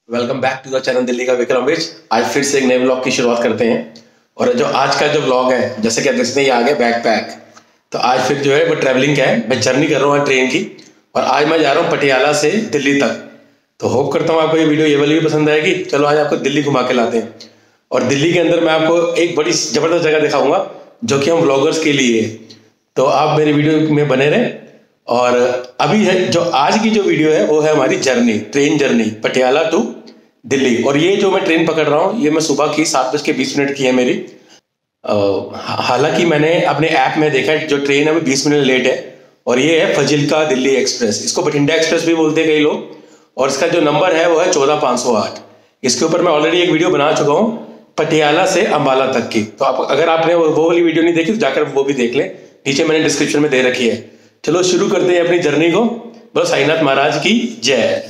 Welcome back to the channel Delhi का विक्रम विच। आज फिर से एक नए व्लॉग की शुरुआत करते हैं। और जो आज का जो व्लॉग है, जैसे कि आप देखते हैं, ये आ गया बैकपैक। तो आज फिर जो है वो ट्रैवलिंग का है। मैं जर्नी कर रहा हूँ ट्रेन की, और आज मैं जा रहा हूँ पटियाला से दिल्ली तक। तो होप करता हूँ आपको ये वीडियो ये वाली भी पसंद आएगी। चलो आज आपको दिल्ली घुमा के लाते हैं। और दिल्ली के अंदर मैं आपको एक बड़ी ज़बरदस्त जगह दिखाऊंगा जो कि हम व्लॉगर्स के लिए है। तो आप मेरी वीडियो में बने रहें। और अभी है जो आज की जो वीडियो है वो है हमारी journey, train journey Patiala to Delhi. और ये जो मैं ट्रेन पकड़ रहा हूँ ये मैं सुबह की 7:20 की है मेरी। हालांकि मैंने अपने ऐप में देखा जो ट्रेन है वो 20 मिनट लेट है। और ये है फजिल्का दिल्ली एक्सप्रेस, इसको बठिंडा एक्सप्रेस भी बोलते हैं कई लोग। और इसका जो नंबर है वो है 14508। इसके ऊपर मैं ऑलरेडी एक वीडियो बना चुका हूँ पटियाला से अम्बाला तक की। तो आप अगर आपने वो वाली वीडियो नहीं देखी तो जाकर वो भी देख लें, नीचे मैंने डिस्क्रिप्शन में दे रखी है। चलो शुरू करते हैं अपनी जर्नी को। बोलो साईनाथ महाराज की जय।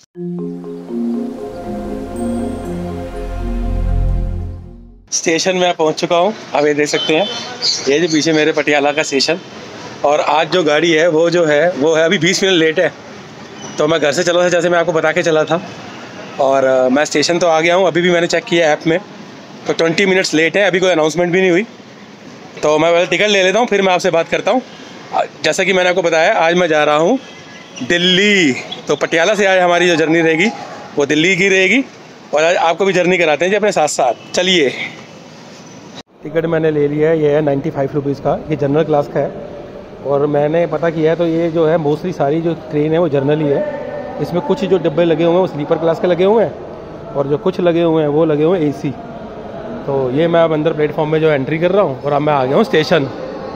स्टेशन में पहुंच चुका हूं। आप ये देख सकते हैं, ये जो पीछे मेरे पटियाला का स्टेशन। और आज जो गाड़ी है वो है अभी 20 मिनट लेट है। तो मैं घर से चला था, जैसे मैं आपको बता के चला था। और मैं स्टेशन तो आ गया हूं। अभी भी मैंने चेक किया ऐप में, तो 20 मिनट्स लेट है। अभी कोई अनाउंसमेंट भी नहीं हुई। तो मैं पहले टिकट ले लेता हूँ, फिर मैं आपसे बात करता हूँ। जैसा कि मैंने आपको बताया, आज मैं जा रहा हूँ दिल्ली। तो पटियाला से आज हमारी जो जर्नी रहेगी वो दिल्ली की रहेगी। और आज आपको भी जर्नी कराते हैं जी अपने साथ साथ। चलिए, टिकट मैंने ले लिया है। ये है 95 रुपीज़ का। ये जनरल क्लास का है। और मैंने पता किया है तो ये जो है मोस्टली सारी जो ट्रेन है वो जनरल ही है। इसमें कुछ जो डब्बे लगे हुए हैं वो स्लीपर क्लास के लगे हुए हैं, और जो कुछ लगे हुए हैं वो लगे हुए हैं AC। तो ये मैं अब अंदर प्लेटफॉर्म में जो एंट्री कर रहा हूँ, और अब मैं आ गया हूँ स्टेशन।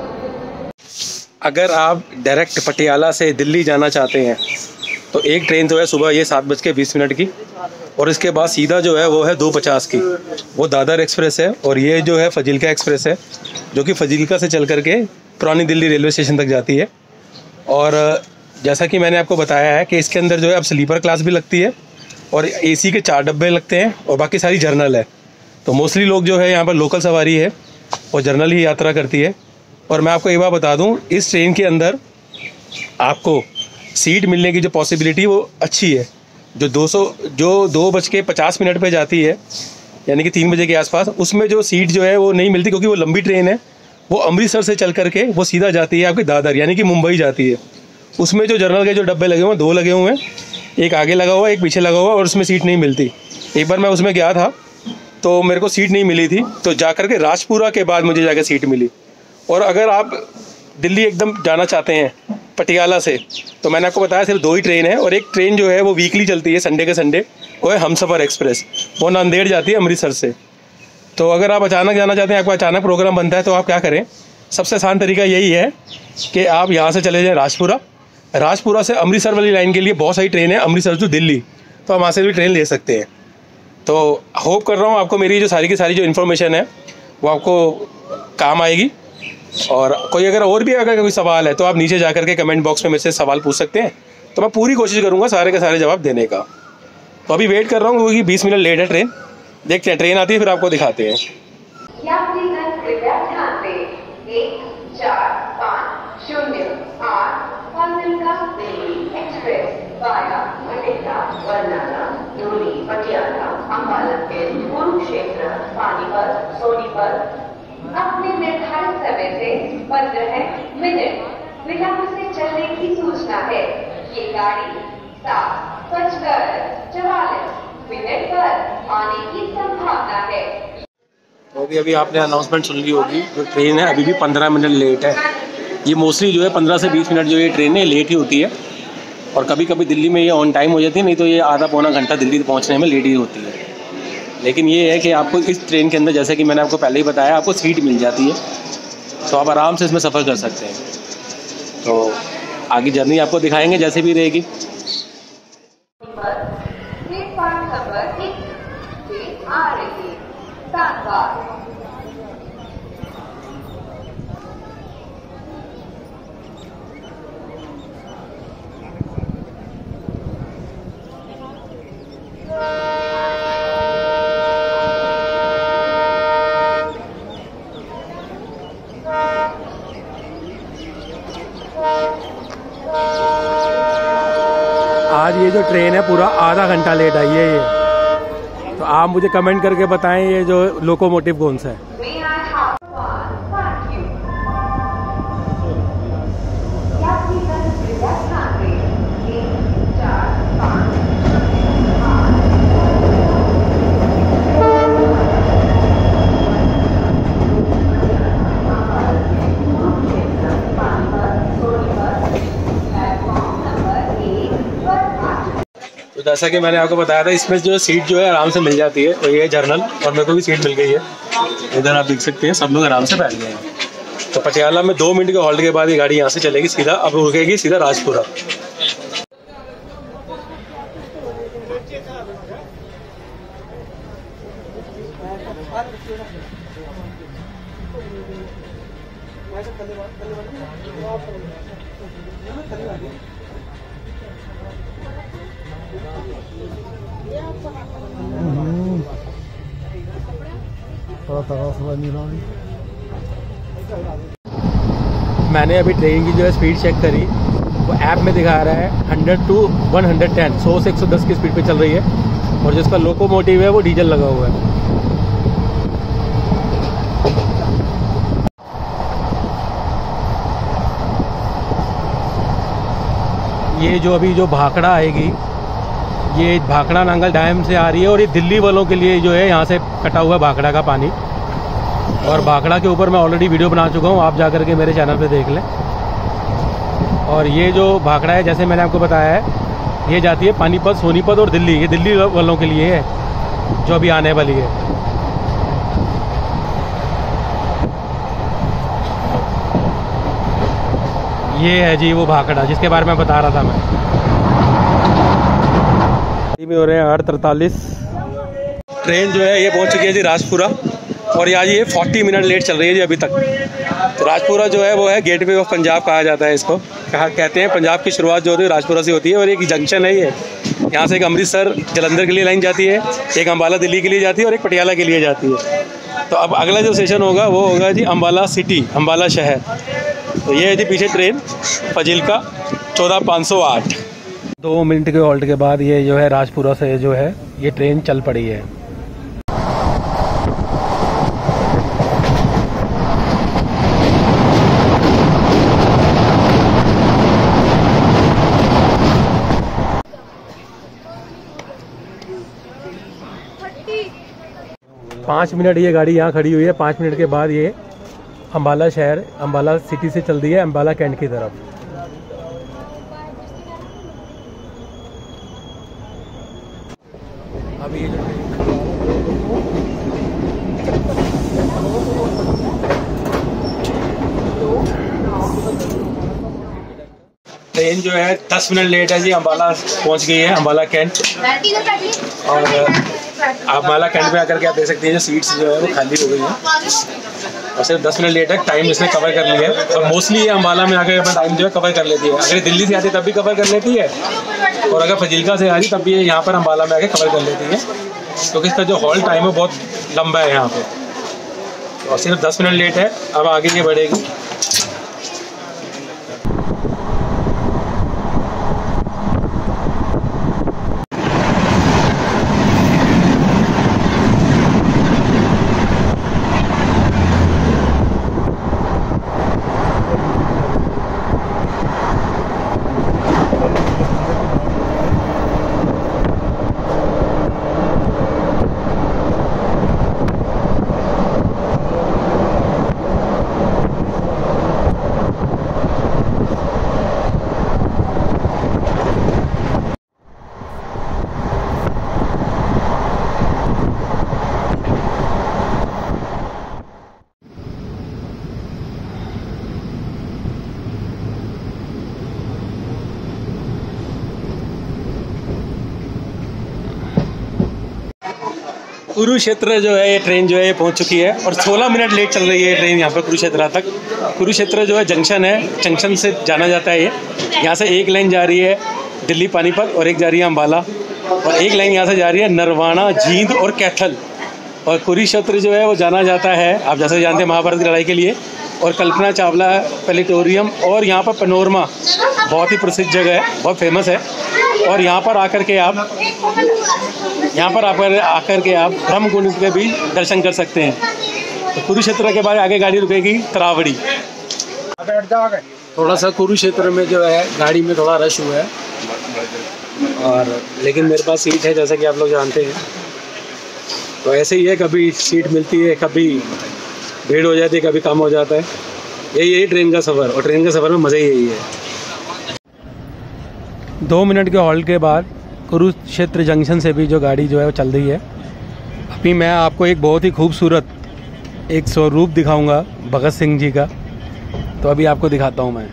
अगर आप डायरेक्ट पटियाला से दिल्ली जाना चाहते हैं तो एक ट्रेन जो है सुबह ये 7:20 की, और इसके बाद सीधा जो है वो है 2:50 की, वो दादर एक्सप्रेस है। और ये जो है फजिल्का एक्सप्रेस है, जो कि फजिल्का से चल करके पुरानी दिल्ली रेलवे स्टेशन तक जाती है। और जैसा कि मैंने आपको बताया है कि इसके अंदर जो है अब स्लीपर क्लास भी लगती है, और AC के 4 डब्बे लगते हैं, और बाकी सारी जर्नल है। तो मोस्टली लोग जो है यहाँ पर लोकल सवारी है और जर्नल ही यात्रा करती है। और मैं आपको एक बात बता दूं, इस ट्रेन के अंदर आपको सीट मिलने की जो पॉसिबिलिटी वो अच्छी है। जो 2:50 पे जाती है, यानी कि 3 बजे के आसपास, उसमें जो सीट जो है वो नहीं मिलती, क्योंकि वो लंबी ट्रेन है। वो अमृतसर से चल करके वो सीधा जाती है आपकी दादर, यानी कि मुंबई जाती है। उसमें जो जर्नल के जो डब्बे लगे हुए हैं 2 लगे हुए हैं, एक आगे लगा हुआ है, एक पीछे लगा हुआ है, और उसमें सीट नहीं मिलती। एक बार मैं उसमें गया था तो मेरे को सीट नहीं मिली थी, तो जा करके राजपुरा के बाद मुझे जाकर सीट मिली। और अगर आप दिल्ली एकदम जाना चाहते हैं पटियाला से, तो मैंने आपको बताया सिर्फ 2 ही ट्रेन है। और एक ट्रेन जो है वो वीकली चलती है, संडे के संडे, वो है हमसफ़र एक्सप्रेस। वो नांदेड़ जाती है अमृतसर से। तो अगर आप अचानक जाना चाहते हैं, आपका अचानक प्रोग्राम बनता है, तो आप क्या करें, सबसे आसान तरीका यही है कि आप यहाँ से चले जाएँ राजपुरा से अमृतसर वाली लाइन के लिए बहुत सारी ट्रेन है, अमृतसर टू दिल्ली। तो आप वहाँ से भी ट्रेन ले सकते हैं। तो होप कर रहा हूँ आपको मेरी जो सारी की सारी जो इन्फॉर्मेशन है वो आपको काम आएगी। और कोई अगर कोई सवाल है तो आप नीचे जाकर के कमेंट बॉक्स में मेरे से सवाल पूछ सकते हैं। तो मैं पूरी कोशिश करूंगा सारे के सारे जवाब देने का। तो अभी वेट कर रहा हूँ, क्योंकि 20 मिनट लेट है ट्रेन। देखते हैं, ट्रेन आती है फिर आपको दिखाते हैं। अपने निर्धारित समय से 15 मिनट विलंब से चलने की सूचना है। ये गाड़ी 7:44 पर आने की संभावना है। तो अभी आपने अनाउंसमेंट सुन ली होगी। जो ट्रेन है अभी भी 15 मिनट लेट है। ये मोस्टली जो है 15 से 20 मिनट जो ये ट्रेन है लेट ही होती है। और कभी कभी दिल्ली में ये ऑन टाइम हो जाती है, नहीं तो ये आधा पौना घंटा दिल्ली पहुँचने में लेट ही होती है। लेकिन ये है कि आपको इस ट्रेन के अंदर, जैसे कि मैंने आपको पहले ही बताया, आपको सीट मिल जाती है, तो आप आराम से इसमें सफ़र कर सकते हैं। तो आगे जर्नी आपको दिखाएंगे जैसे भी रहेगी। आज ये जो ट्रेन है पूरा आधा घंटा लेट आई है ये। तो आप मुझे कमेंट करके बताएं ये जो लोकोमोटिव कौन सा है। May I have one? Thank you. यात्री दल कृपया ध्यान दें। 1, 4, 5, 8। तो जैसा कि मैंने आपको बताया था, इसमें जो सीट जो है आराम से मिल जाती है, और ये है जर्नल, और मेरे को भी सीट मिल गई है। इधर आप देख सकते हैं सब लोग आराम से बैठ गए हैं। तो पटियाला में 2 मिनट के हॉल्ट के बाद ये गाड़ी यहाँ से चलेगी सीधा, अब रुकेगी सीधा राजपुरा। मैंने अभी ट्रेन की जो है स्पीड चेक करी, वो ऐप में दिखा रहा है 100 to 110, 100 से 110 की स्पीड पे चल रही है, और जिसका लोकोमोटिव है वो डीजल लगा हुआ है। ये जो अभी जो भाखड़ा आएगी, ये भाखड़ा नांगल डैम से आ रही है, और ये दिल्ली वालों के लिए जो है यहाँ से कटा हुआ है भाखड़ा का पानी। और भाखड़ा के ऊपर मैं ऑलरेडी वीडियो बना चुका हूँ, आप जाकर के मेरे चैनल पे देख लें। और ये जो भाखड़ा है, जैसे मैंने आपको बताया है, ये जाती है पानीपत, सोनीपत और दिल्ली। ये दिल्ली वालों के लिए है जो अभी आने वाली है। ये है जी वो भाखड़ा जिसके बारे में बता रहा था मैं। में हो रहे हैं 8:43। ट्रेन जो है ये पहुंच चुकी है जी राजपुरा, और आज ये 40 मिनट लेट चल रही है जी अभी तक। तो राजपुरा जो है वो है गेटवे ऑफ पंजाब कहा जाता है इसको। कहते हैं पंजाब की शुरुआत जो होती है राजपुरा से होती है, और एक जंक्शन है ये। यहाँ से एक अमृतसर जलंधर के लिए लाइन जाती है, एक अम्बाला दिल्ली के लिए जाती है, और एक पटियाला के लिए जाती है। तो अब अगला जो स्टेशन होगा वो होगा जी अम्बाला सिटी, अम्बाला शहर। तो ये है जी पीछे ट्रेन फजील्का 14508। 2 मिनट के हॉल्ट के बाद ये जो है राजपुरा से जो है ये ट्रेन चल पड़ी है। पाँच मिनट ये गाड़ी यहाँ खड़ी हुई है। 5 मिनट के बाद ये अम्बाला शहर, अम्बाला सिटी से चल रही है अम्बाला कैंट की तरफ। अभी ये जो ट्रेन जो है 10 मिनट लेट है जी, अम्बाला पहुंच गई है, अम्बाला कैंट। और अम्बाला कैंट में आकर के आप देख सकते हैं जो सीट्स जो है वो खाली हो गई हैं, और सिर्फ 10 मिनट लेट है। टाइम इसने कवर कर लिया है, और मोस्टली ये अम्बाला में आकर अपना टाइम जो है कवर कर लेती है। अगर दिल्ली से आती तब भी कवर कर लेती है, और अगर फजील्का से आ रही तब भी यहाँ पर अम्बाला में आकर कवर कर लेती है, क्योंकि इसका जो हॉल्ट टाइम है बहुत लंबा है यहाँ पे। और सिर्फ 10 मिनट लेट है, अब आगे ये बढ़ेगी। कुरुक्षेत्र जो है ये ट्रेन जो है ये पहुंच चुकी है, और 16 मिनट लेट चल रही है ट्रेन यहाँ पर कुरुक्षेत्र तक। कुरुक्षेत्र जो है जंक्शन है, जंक्शन से जाना जाता है ये। यहाँ से एक लाइन जा रही है दिल्ली पानीपत, और एक जा रही है अम्बाला, और एक लाइन यहाँ से जा रही है नरवाना, जींद और कैथल। और कुरुक्षेत्र जो है वो जाना जाता है, आप जैसे जानते हैं, महाभारत की लड़ाई के लिए। और कल्पना चावला प्लेनेटोरियम, और यहाँ पर पनोरमा बहुत ही प्रसिद्ध जगह है, बहुत फेमस है। और यहाँ पर आकर के आप ब्रह्मकुंड के भी दर्शन कर सकते हैं। तो कुरुक्षेत्र के बाद आगे गाड़ी रुकेगी तरावड़ी। थोड़ा सा कुरुक्षेत्र में जो है गाड़ी में थोड़ा रश हुआ है, और लेकिन मेरे पास सीट है जैसा कि आप लोग जानते हैं। तो ऐसे ही है, कभी सीट मिलती है, कभी भीड़ हो जाती है, कभी कम हो जाता है। यही ट्रेन का सफ़र, और ट्रेन के सफ़र में मज़ा ही यही है। 2 मिनट के हॉल्ट के बाद कुरुक्षेत्र जंक्शन से भी जो गाड़ी जो है वो चल रही है। अभी मैं आपको एक बहुत ही खूबसूरत एक स्वरूप दिखाऊंगा भगत सिंह जी का, तो अभी आपको दिखाता हूँ मैं।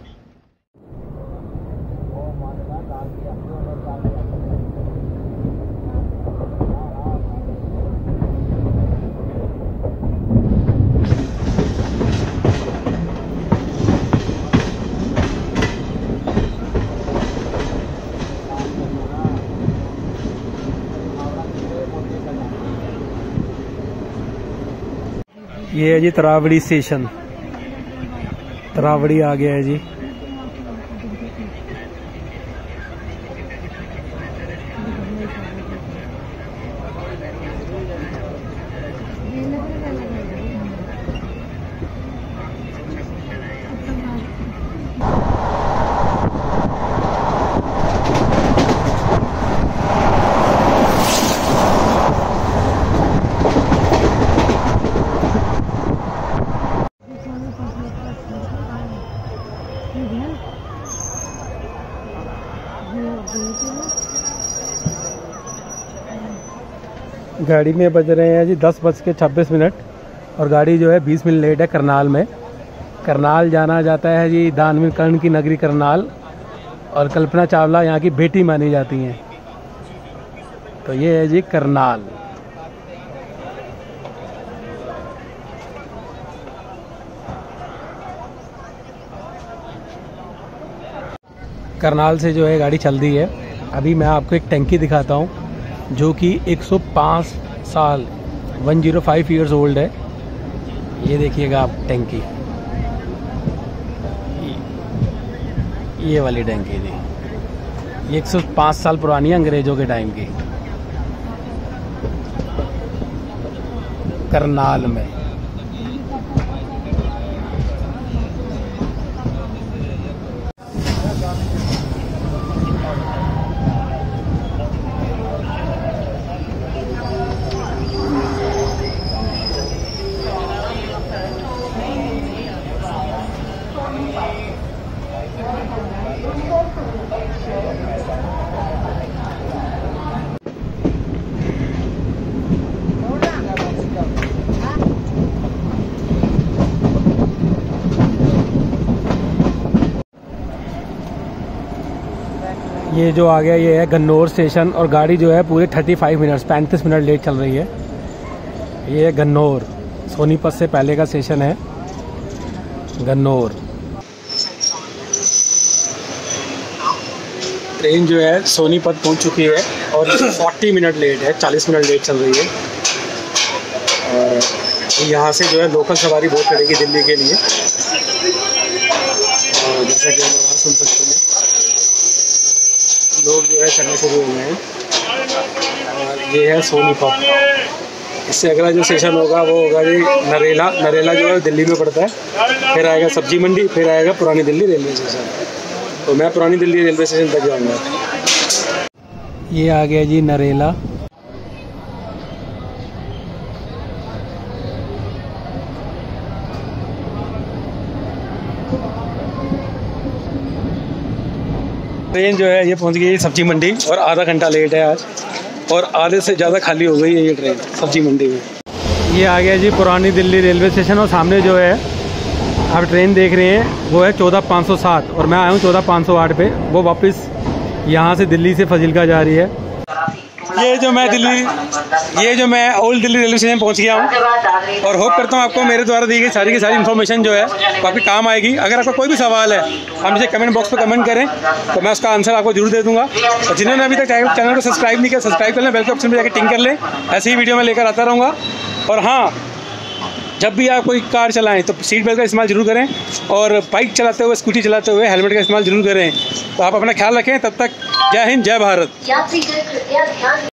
ये है जी तरावड़ी स्टेशन, तरावड़ी आ गया है जी। गाड़ी में बज रहे हैं जी 10:26 और गाड़ी जो है 20 मिनट लेट है करनाल में। करनाल जाना जाता है जी दानवीर कर्ण की नगरी करनाल, और कल्पना चावला यहाँ की बेटी मानी जाती हैं। तो ये है जी करनाल। करनाल से जो है गाड़ी चल रही है। अभी मैं आपको एक टंकी दिखाता हूँ जो कि 105 साल 105 ईयर्स ओल्ड है। ये देखिएगा आप टंकी, ये वाली टंकी थी, ये 105 साल पुरानी है, अंग्रेजों के टाइम की, करनाल में। ये जो आ गया ये है गन्नौर स्टेशन, और गाड़ी जो है पूरे 35 मिनट लेट चल रही है। ये है गन्नौर, सोनीपत से पहले का स्टेशन है गन्नौर। ट्रेन जो है सोनीपत पहुंच चुकी है और 40 मिनट लेट है, 40 मिनट लेट चल रही है। और यहाँ से जो है लोकल सवारी बहुत चलेगी दिल्ली के लिए, और जैसा कि आप वहाँ सुन सकते हैं लोग जो है चलने शुरू हो गए हैं। और ये है सोनीपत। इससे अगला जो स्टेशन होगा वो होगा जी नरेला। नरेला जो है दिल्ली में पड़ता है, फिर आएगा सब्जी मंडी, फिर आएगा पुरानी दिल्ली रेलवे स्टेशन। तो मैं पुरानी दिल्ली रेलवे स्टेशन तक जाऊँगा। ये आ गया जी नरेला। ट्रेन जो है ये पहुंच गई है सब्जी मंडी, और आधा घंटा लेट है आज, और आधे से ज़्यादा खाली हो गई है ये ट्रेन सब्जी मंडी में। ये आ गया जी पुरानी दिल्ली रेलवे स्टेशन, और सामने जो है आप ट्रेन देख रहे हैं वो है 14507, और मैं आया हूँ 14508 पे। वो वापस यहाँ से दिल्ली से फजीलका जा रही है। ये जो मैं ओल्ड दिल्ली रेलवे स्टेशन पहुँच गया हूँ, और होप करता हूँ आपको मेरे द्वारा दी गई सारी की सारी इन्फॉर्मेशन जो है वो आपके काम आएगी। अगर आपका कोई भी सवाल है आप मुझे कमेंट बॉक्स में कमेंट करें, तो मैं उसका आंसर आपको जरूर दे दूँगा। और जिन्होंने अभी तक चैनल को सब्सक्राइब नहीं किया, सब्सक्राइब कर लें, बेल के ऑप्शन पर जाकर टिंग कर लें। ऐसी ही वीडियो मैं लेकर आता रहूँगा। और हाँ, जब भी आप कोई कार चलाएं तो सीट बेल्ट का इस्तेमाल जरूर करें, और बाइक चलाते हुए, स्कूटी चलाते हुए हेलमेट का इस्तेमाल जरूर करें। तो आप अपना ख्याल रखें। तब तक जय हिंद, जय भारत। यात्रीगण कृपया ध्यान